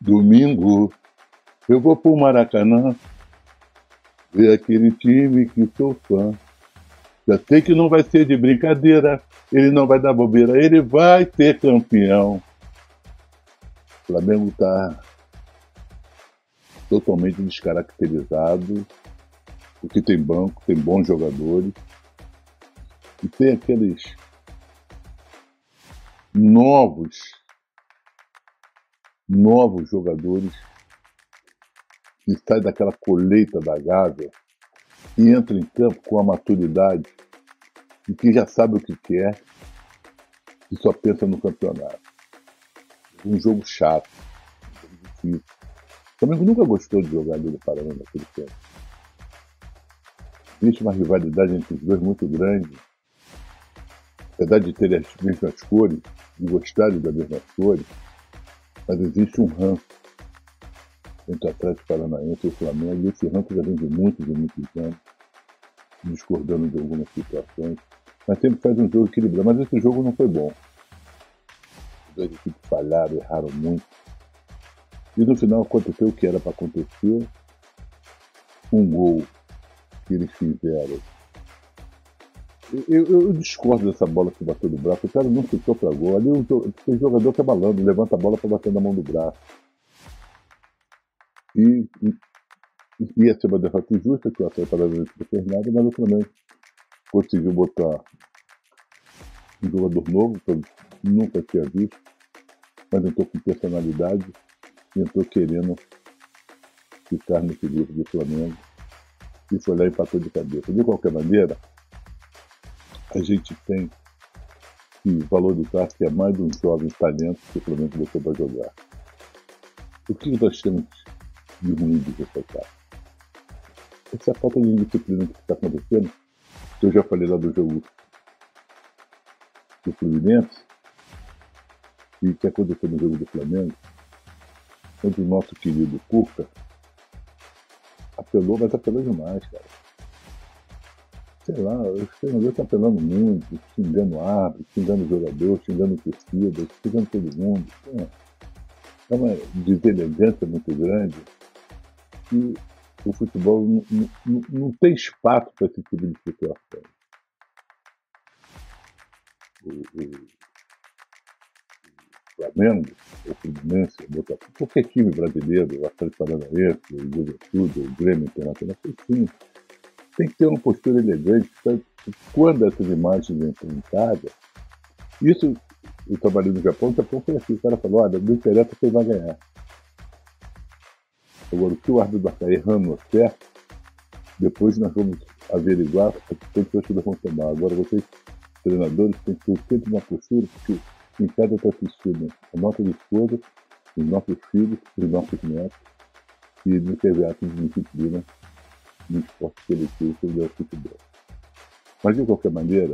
Domingo eu vou pro Maracanã ver aquele time que sou fã. Já sei que não vai ser de brincadeira, ele não vai dar bobeira, ele vai ser campeão. O Flamengo tá totalmente descaracterizado, porque tem banco, tem bons jogadores, e tem aqueles novos jogadores que saem daquela colheita da Gávea e entram em campo com a maturidade e que já sabe o que quer e só pensa no campeonato. Um jogo chato, um jogo difícil. O Flamengo nunca gostou de jogar ali no Paraná naquele tempo. Existe uma rivalidade entre os dois muito grande, apesar de terem as mesmas cores, de gostarem das mesmas cores, mas existe um ranço entre o Atlético Paranaense e o Flamengo, e esse ranço já vem de muitos anos, discordando de algumas situações, mas sempre faz um jogo equilibrado. Mas esse jogo não foi bom. As duas equipes falharam, erraram muito. E no final aconteceu o que era para acontecer. Um gol que eles fizeram. Eu discordo dessa bola que bateu no braço. O cara não ficou para gol. Ali tem jogador que é malandro, levanta a bola para bater na mão do braço. E ia ser uma derrota injusta, que o Atlético Paranaense não fez nada, mas o Flamengo conseguiu botar um jogador novo, que eu nunca tinha visto, mas entrou com personalidade e entrou querendo ficar nesse grupo do Flamengo. E foi lá e empatou de cabeça. De qualquer maneira, a gente tem que valorizar que é mais de um jovem talento que o Flamengo botou para jogar. O que nós temos de ruim de ressaltar? Essa falta de disciplina que está acontecendo, que eu já falei lá do jogo do Fluminense, e que aconteceu no jogo do Flamengo, onde o nosso querido Cuca apelou, mas apelou demais, cara. Sei lá, os treinadores estão apelando muito, xingando o árbitro, xingando o jogador, xingando o torcida, xingando todo mundo. É uma deselegância muito grande e o futebol não tem espaço para esse tipo de situação. O Flamengo, o Fluminense, o Botafogo, qualquer time brasileiro, o Atlético Paranaense, o Juventude, o Grêmio Internacional, sim, tem que ter uma postura elegante. Quando essas imagens entram em casa, isso eu trabalhei no Japão foi assim, o cara falou, olha, não interessa quem vai ganhar. Agora, se o árbitro está errando certo, depois nós vamos averiguar as pessoas que vão tomar. Agora, vocês, treinadores, têm que ter sempre uma postura, porque em casa está assistindo a nossa esposa, os nossos filhos, os nossos netos, e não teve ato de disciplina no esporte coletivo que é o futebol. Mas, de qualquer maneira,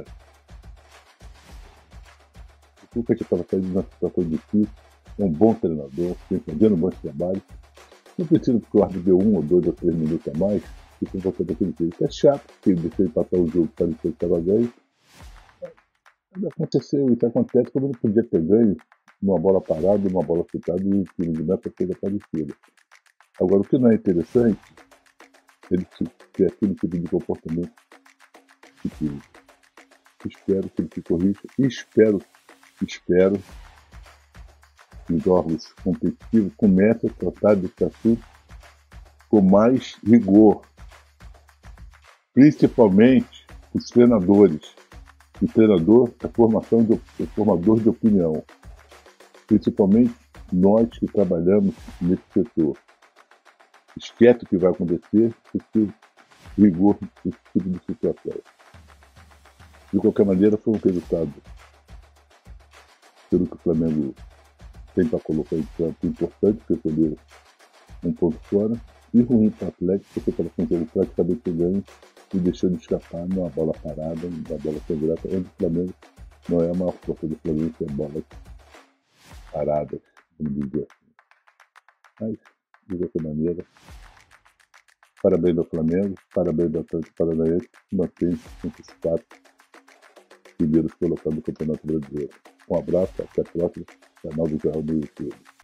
o Cuca já estava saindo de uma situação difícil, é um bom treinador, fazendo bons trabalhos. Não precisa que o árbitro deu 1 ou 2 ou 3 minutos a mais, que se você daquele jeito. É chato, porque deixou ele passar o jogo para ele que estava ganho. Aconteceu, isso acontece quando ele podia ter ganho numa bola parada, uma bola chutada e o time de meta fez a parecida. Agora, o que não é interessante, ele ter aquele tipo de comportamento que espero que ele se corrija e espero que os órgãos competitivos comecem a tratar desse assunto com mais rigor, principalmente os treinadores. O treinador é formador de opinião, principalmente nós que trabalhamos nesse setor. Esquece o que vai acontecer, porque rigor esse tipo de situação. De qualquer maneira, foi um resultado, pelo que o Flamengo tem para colocar em campo, importante, porque perdeu um ponto fora, e ruim para o Atlético, porque estava com o jogo praticamente ganho e deixou de escapar numa bola parada, numa bola sem graça, onde o Flamengo não é a maior força do Flamengo, que é bolas paradas, vamos dizer assim. Mas, de qualquer maneira, parabéns ao Flamengo, parabéns ao Atlético Paranaense, que mantém entre os 4 primeiros colocados no Campeonato Brasileiro. Um abraço, até a próxima, canal do Jornal do YouTube.